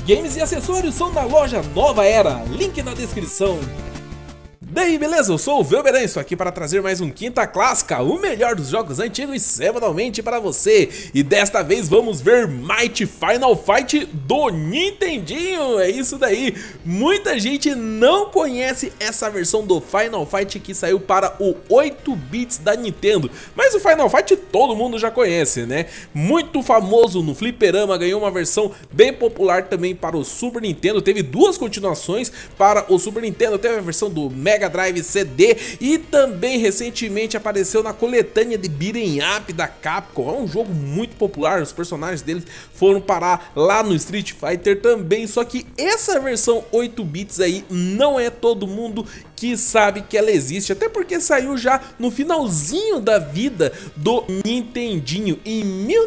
Games e acessórios são na loja Nova Era, link na descrição. Daí, beleza? Eu sou o Velberan, estou aqui para trazer mais um Quinta Clássica, o melhor dos jogos antigos semanalmente para você. E desta vez vamos ver Mighty Final Fight do Nintendinho, é isso daí. Muita gente não conhece essa versão do Final Fight que saiu para o 8 bits da Nintendo, mas o Final Fight todo mundo já conhece, né? Muito famoso no fliperama, ganhou uma versão bem popular também para o Super Nintendo, teve duas continuações para o Super Nintendo, teve a versão do Mega Drive CD e também recentemente apareceu na coletânea de Beat'em Up da Capcom. É um jogo muito popular, os personagens deles foram parar lá no Street Fighter também, só que essa versão 8 bits aí não é todo mundo que sabe que ela existe, até porque saiu já no finalzinho da vida do Nintendinho. Em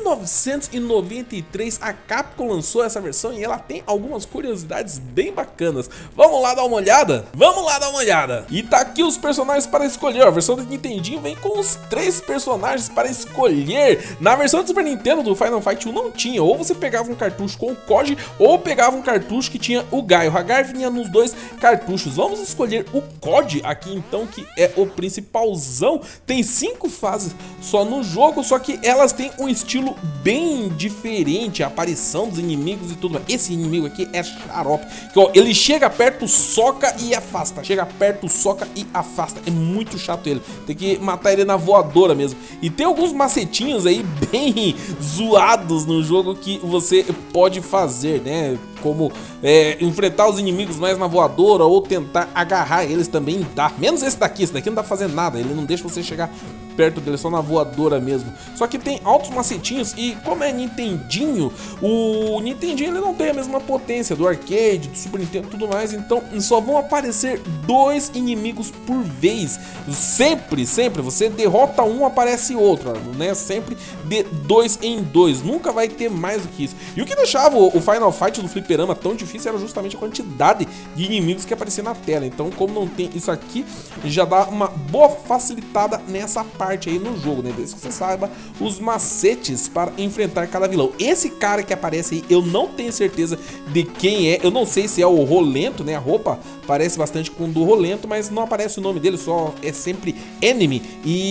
1993 a Capcom lançou essa versão e ela tem algumas curiosidades bem bacanas. Vamos lá dar uma olhada? Vamos lá dar uma olhada! E tá aqui os personagens para escolher. A versão do Nintendinho vem com os 3 personagens para escolher. Na versão do Super Nintendo do Final Fight 1 não tinha, ou você pegava um cartucho com o Koji ou pegava um cartucho que tinha o Guy. O Hagar vinha nos 2 cartuchos. Vamos escolher o Koji aqui então, que é o principalzão. Tem 5 fases só no jogo, só que elas têm um estilo bem diferente, a aparição dos inimigos e tudo. Esse inimigo aqui é xarope, que, ó, ele chega perto, soca e afasta, chega perto, soca e afasta. É muito chato ele, tem que matar ele na voadora mesmo. E tem alguns macetinhos aí bem zoados no jogo que você pode fazer, né? Como enfrentar os inimigos mais na voadora ou tentar agarrar eles também dá. Menos esse daqui não dá pra fazer nada, ele não deixa você chegar perto dele, só na voadora mesmo. Só que tem altos macetinhos e como é Nintendinho, o Nintendinho ele não tem a mesma potência do arcade, do Super Nintendo e tudo mais, então só vão aparecer 2 inimigos por vez. Sempre, você derrota um, aparece outro, né? Sempre de 2 em 2, nunca vai ter mais do que isso. E o que deixava o Final Fight do fliperama tão difícil era justamente a quantidade de inimigos que aparecia na tela. Então, como não tem isso aqui, já dá uma boa facilitada nessa parte aí no jogo, né? Desde que você saiba os macetes para enfrentar cada vilão. Esse cara que aparece aí, eu não tenho certeza de quem é. Eu não sei se é o Rolento, né? A roupa parece bastante com o do Rolento, mas não aparece o nome dele, só é sempre Enemy.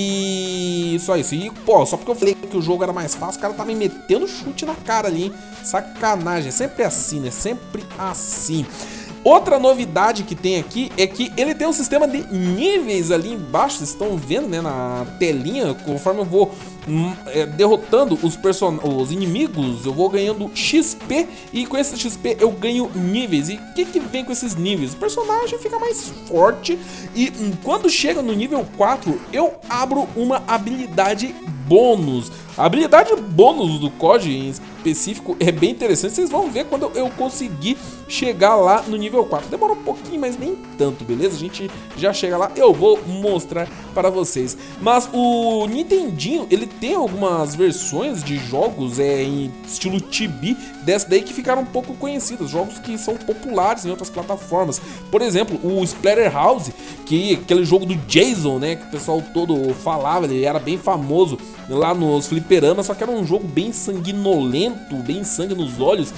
E só isso. E, pô, só porque eu falei que o jogo era mais fácil, o cara tá me metendo chute na cara ali, hein? Sacanagem. É sempre assim, né? Sempre assim. Outra novidade que tem aqui é que ele tem um sistema de níveis ali embaixo, vocês estão vendo, né, na telinha. Conforme eu vou derrotando os inimigos, eu vou ganhando XP e com esse XP eu ganho níveis. E o que vem com esses níveis? O personagem fica mais forte e quando chega no nível 4 eu abro uma habilidade bônus. A habilidade bônus do Koji em específico é bem interessante, vocês vão ver quando eu conseguir chegar lá no nível 4. Demora um pouquinho, mas nem tanto, beleza? A gente já chega lá, eu vou mostrar para vocês. Mas o Nintendinho, ele tem algumas versões de jogos em estilo chibi dessa daí que ficaram um pouco conhecidas, jogos que são populares em outras plataformas. Por exemplo, o Splatterhouse, que é aquele jogo do Jason, né, que o pessoal todo falava, ele era bem famoso lá nos fliperamas, só que era um jogo bem sanguinolento, bem sangue nos olhos,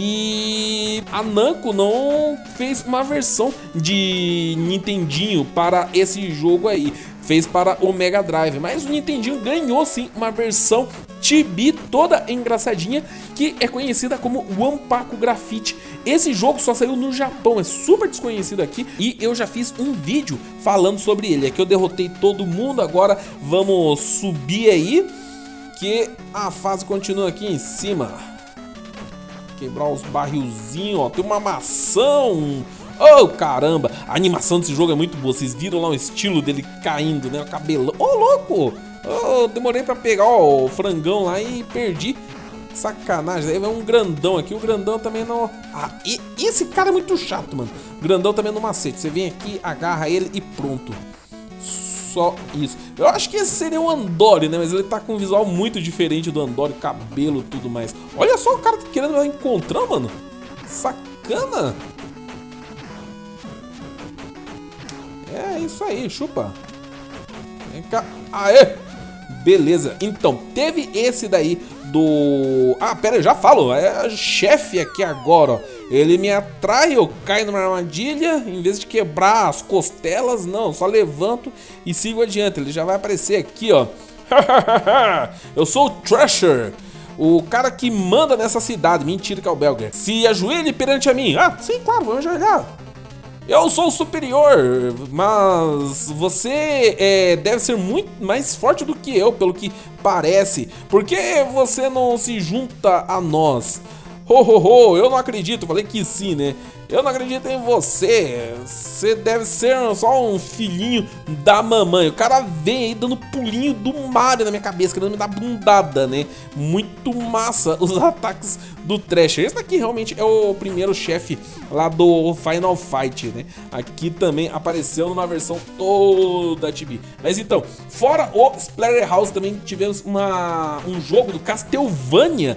e a Namco não fez uma versão de Nintendinho para esse jogo aí, fez para o Mega Drive, mas o Nintendinho ganhou sim uma versão chibi toda engraçadinha, que é conhecida como Wanpaku Graffiti. Esse jogo só saiu no Japão, é super desconhecido aqui e eu já fiz um vídeo falando sobre ele. Aqui eu derrotei todo mundo, agora vamos subir aí, que a fase continua aqui em cima. Quebrar os barrilzinhos, ó, tem uma maçã. Oh, caramba, a animação desse jogo é muito boa. Vocês viram lá o estilo dele caindo, né, o cabelão. Oh, louco, oh, demorei pra pegar, ó, o frangão lá e perdi. Sacanagem, aí vai um grandão aqui. O grandão também não... Ah, e esse cara é muito chato, mano. O grandão também no macete, você vem aqui, agarra ele e pronto. Só isso. Eu acho que esse seria o Andori, né? Mas ele tá com um visual muito diferente do Andori, cabelo e tudo mais. Olha só o cara querendo me encontrar, mano. Sacana. É isso aí, chupa. Vem cá. Aê! Beleza, então, teve esse daí do... Ah, pera, eu já falo, é chefe aqui agora, ó. Ele me atrai, eu caio numa armadilha. Em vez de quebrar as costelas, não, só levanto e sigo adiante. Ele já vai aparecer aqui, ó. Eu sou o Thrasher, o cara que manda nessa cidade. Mentira que é o Belger. Se ajoelhe perante a mim. Ah, sim, claro, vamos ajoelhar. Eu sou o superior, mas você deve ser muito mais forte do que eu, pelo que parece. Por que você não se junta a nós? Eu não acredito. Falei que sim, né? Eu não acredito em você. Você deve ser só um filhinho da mamãe. O cara vem aí dando pulinho do Mario na minha cabeça, querendo me dar bundada, né? Muito massa os ataques do Thrasher. Esse daqui realmente é o primeiro chefe lá do Final Fight, né? Aqui também apareceu numa versão toda chibi. Mas então, fora o Splatterhouse, também tivemos um jogo do Castlevania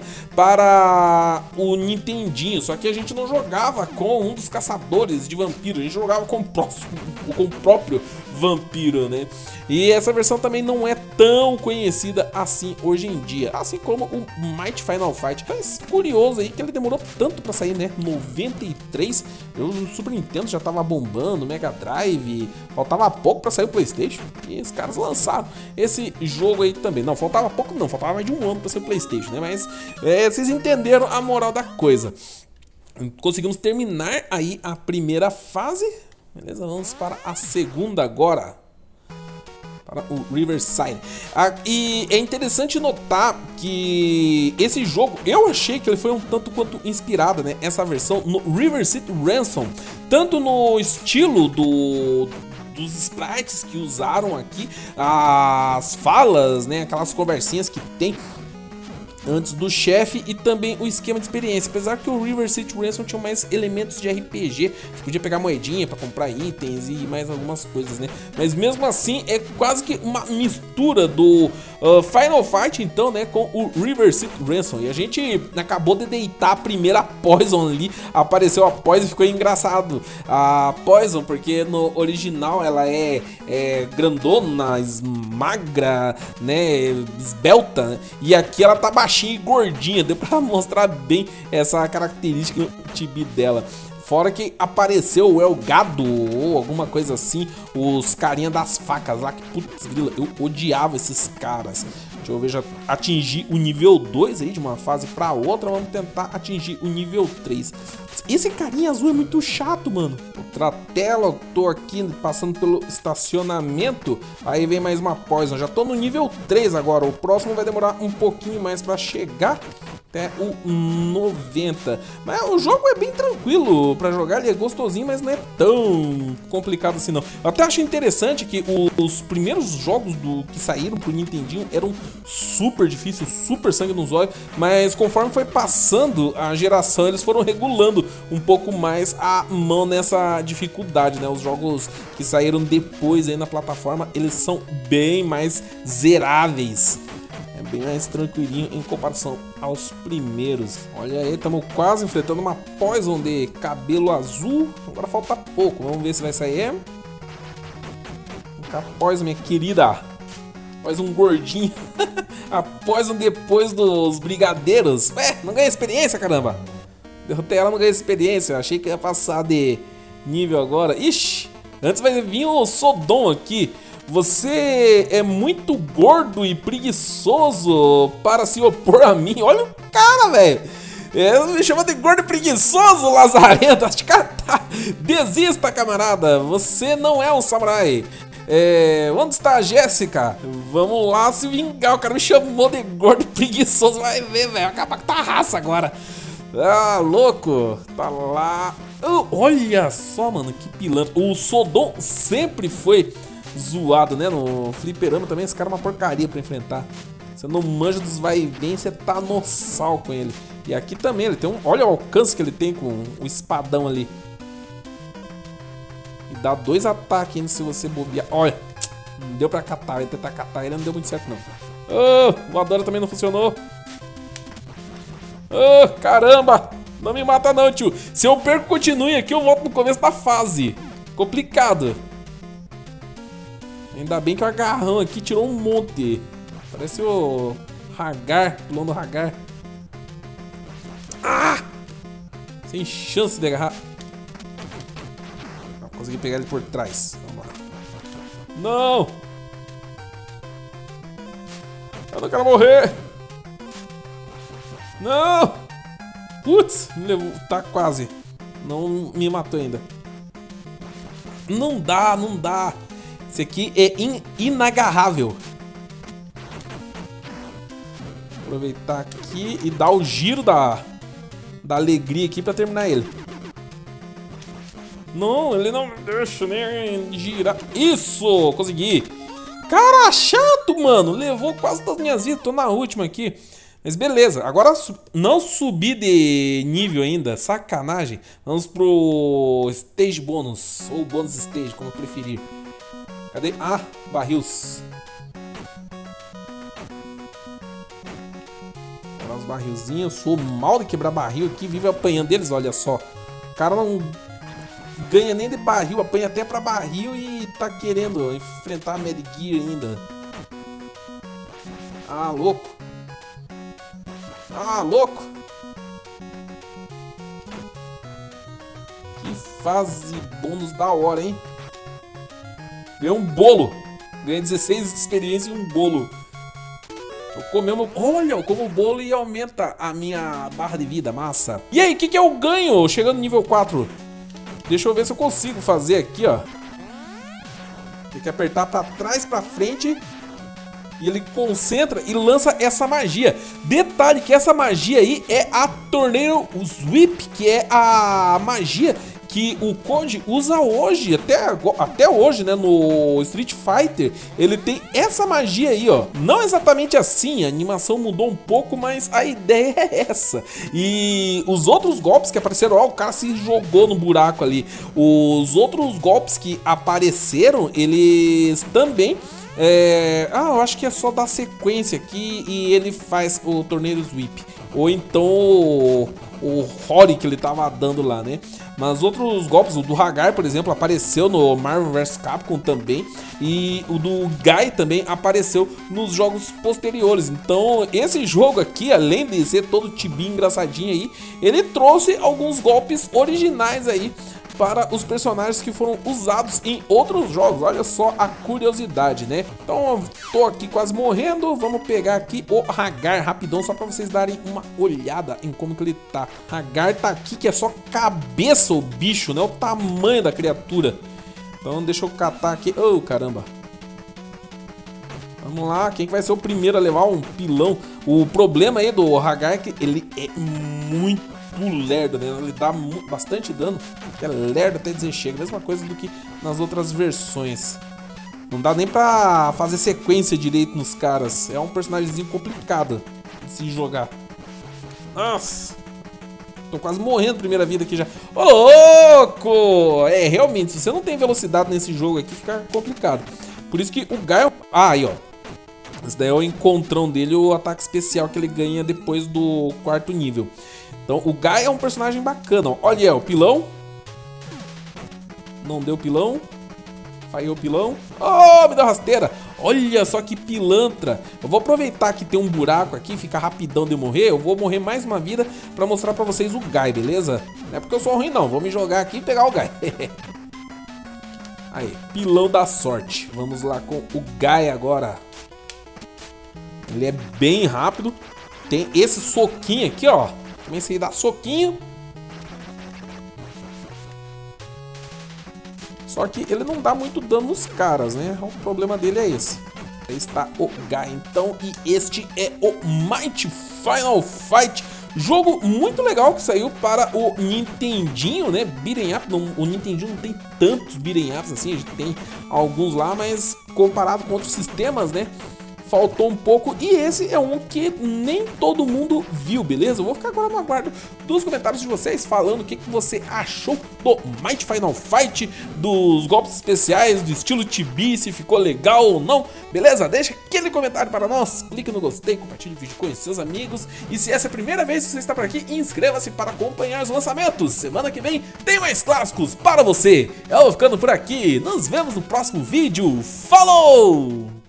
para o Nintendinho. Só que a gente não jogava com um dos caçadores de vampiros, a gente jogava com o próprio vampiro, né? E essa versão também não é tão conhecida assim hoje em dia, assim como o Mighty Final Fight. Mas curioso aí que ele demorou tanto pra sair, né? 93, o Super Nintendo já tava bombando, Mega Drive, faltava pouco pra sair o PlayStation, e os caras lançaram esse jogo aí também. Não, faltava pouco não, faltava mais de um ano pra sair o PlayStation, né? Mas vocês entenderam a moral da coisa. Conseguimos terminar aí a primeira fase. Beleza, vamos para a segunda agora, para o Riverside. E é interessante notar que esse jogo, eu achei que ele foi um tanto quanto inspirado, né, essa versão, no River City Ransom, tanto no estilo dos sprites que usaram aqui, as falas, né, aquelas conversinhas que tem antes do chefe, e também o esquema de experiência. Apesar que o River City Ransom tinha mais elementos de RPG, você podia pegar moedinha para comprar itens e mais algumas coisas, né? Mas mesmo assim é quase que uma mistura do Final Fight, então, né, com o River City Ransom. E a gente acabou de deitar a primeira Poison ali, apareceu a Poison e ficou engraçado a Poison, porque no original ela é grandona, magra, né, esbelta, né? E aqui ela tá baixinha e gordinha, deu pra mostrar bem essa característica chibi dela. Fora que apareceu o Elgado ou alguma coisa assim, os carinha das facas lá, que putz grila, eu odiava esses caras. Deixa eu ver, já atingir o nível 2 aí de uma fase pra outra, vamos tentar atingir o nível 3. Esse carinha azul é muito chato, mano. Outra tela, eu tô aqui passando pelo estacionamento, aí vem mais uma Poison. Já tô no nível 3 agora, o próximo vai demorar um pouquinho mais pra chegar, até o 90. Mas o jogo é bem tranquilo pra jogar, ele é gostosinho, mas não é tão complicado assim não. Eu até acho interessante que os primeiros jogos que saíram pro Nintendinho eram super difíceis, super sangue nos olhos, mas conforme foi passando a geração, eles foram regulando um pouco mais a mão nessa dificuldade, né? Os jogos que saíram depois aí na plataforma, eles são bem mais zeráveis. Bem mais tranquilinho em comparação aos primeiros. Olha aí, estamos quase enfrentando uma Poison de cabelo azul. Agora falta pouco, vamos ver se vai sair. A Poison, minha querida. Poison gordinho. A Poison depois dos brigadeiros. Ué, não ganha experiência, caramba. Derrotei ela, não ganha experiência. Eu achei que ia passar de nível agora. Ixi, antes vai vir o Sodom aqui. Você é muito gordo e preguiçoso para se opor a mim. Olha o cara, velho. Me chama de gordo e preguiçoso, lazarento. Acho que tá. Desista, camarada. Você não é um samurai. Onde está a Jéssica? Vamos lá se vingar. O cara me chamou de gordo e preguiçoso. Vai ver, velho. Vai acabar com a raça agora. Ah, louco. Tá lá. Olha só, mano. Que pilantra. O Sodom sempre foi zoado, né? No fliperama também, esse cara é uma porcaria pra enfrentar. Você não manja dos vai e vem, você tá no sal com ele. E aqui também ele tem um... Olha o alcance que ele tem com o espadão ali. E dá 2 ataques ainda se você bobear. Olha, não deu pra catar, vai tentar catar ele, não deu muito certo não. O Adora também não funcionou. Caramba! Não me mata não, tio. Se eu perco, continue aqui, eu volto no começo da fase. Complicado. Ainda bem que o agarrão aqui tirou um monte. Parece o Hagar, pulando o Hagar. Sem chance de agarrar. Não, consegui pegar ele por trás. Vamos lá. Não! Eu não quero morrer! Não! Putz, me levou. Tá quase. Não me matou ainda. Não dá, não dá. Esse aqui é inagarrável. Aproveitar aqui e dar o giro da alegria aqui pra terminar ele. Não, ele não me deixa nem girar. Isso, consegui. Cara, chato, mano. Levou quase todas as minhas vidas. Tô na última aqui. Mas beleza. Agora não subi de nível ainda. Sacanagem. Vamos pro stage bônus. Ou bônus stage, como preferir. Cadê? Ah, barris. Quebrar os barrilzinhos. Sou mal de quebrar barril aqui. Vive apanhando deles, olha só. O cara não ganha nem de barril. Apanha até pra barril e tá querendo enfrentar a Mad Gear ainda. Ah, louco. Ah, louco. Que fase bônus da hora, hein? Ganhei um bolo. Ganhei 16 de experiência e um bolo. Eu comemos... Olha, eu como o bolo e aumenta a minha barra de vida, massa. E aí, o que eu ganho chegando no nível 4? Deixa eu ver se eu consigo fazer aqui, ó. Tem que apertar pra trás, pra frente. E ele concentra e lança essa magia. Detalhe que essa magia aí é a Tornado Sweep, que é a magia que o Koji usa hoje, até hoje, né, no Street Fighter. Ele tem essa magia aí, ó. Não exatamente assim, a animação mudou um pouco, mas a ideia é essa. E os outros golpes que apareceram, ó, o cara se jogou no buraco ali. Os outros golpes que apareceram, eles também... eu acho que é só dar sequência aqui e ele faz o Tornado Sweep. Ou então o Rory que ele tava dando lá, né? Mas outros golpes, o do Hagar, por exemplo, apareceu no Marvel vs Capcom também. E o do Guy também apareceu nos jogos posteriores. Então esse jogo aqui, além de ser todo tibinho engraçadinho aí, ele trouxe alguns golpes originais aí para os personagens que foram usados em outros jogos. Olha só a curiosidade, né? Então eu tô aqui quase morrendo. Vamos pegar aqui o Hagar rapidão, só para vocês darem uma olhada em como que ele tá. Hagar tá aqui, que é só cabeça o bicho, né? O tamanho da criatura. Então deixa eu catar aqui. Oh, caramba. Vamos lá, quem que vai ser o primeiro a levar um pilão? O problema aí do Hagar é que ele é muito lerdo, né? Ele dá bastante dano, é lerdo até dizer chega. Mesma coisa do que nas outras versões. Não dá nem pra fazer sequência direito nos caras. É um personagemzinho complicado de se jogar. Nossa, tô quase morrendo primeira vida aqui já. Ô, louco! É, realmente, se você não tem velocidade nesse jogo aqui, fica complicado. Por isso que o Gaio... Ah, aí, ó. Esse daí é o encontrão dele, o ataque especial que ele ganha depois do 4º nível. Então o Guy é um personagem bacana, ó. Olha aí, o pilão. Não deu pilão. Falhou o pilão. Oh, me deu rasteira. Olha só que pilantra. Eu vou aproveitar que tem um buraco aqui, fica rapidão de eu morrer. Eu vou morrer mais uma vida pra mostrar pra vocês o Guy, beleza? Não é porque eu sou ruim não, vou me jogar aqui e pegar o Guy. Aí, pilão da sorte. Vamos lá com o Guy agora. Ele é bem rápido. Tem esse soquinho aqui, ó. Comecei a dar soquinho. Só que ele não dá muito dano nos caras, né? O problema dele é esse. Aí está o Guy, então. E este é o Might Final Fight. Jogo muito legal que saiu para o Nintendinho, né? Beat'em up. O Nintendinho não tem tantos beat'em ups assim. A gente tem alguns lá, mas comparado com outros sistemas, né? Faltou um pouco, e esse é um que nem todo mundo viu, beleza? Eu vou ficar agora no aguardo dos comentários de vocês, falando o que você achou do Might Final Fight, dos golpes especiais, do estilo Chibi, se ficou legal ou não, beleza? Deixa aquele comentário para nós, clique no gostei, compartilhe o vídeo com os seus amigos, e se essa é a primeira vez que você está por aqui, inscreva-se para acompanhar os lançamentos. Semana que vem tem mais clássicos para você. Eu vou ficando por aqui, nos vemos no próximo vídeo, falou!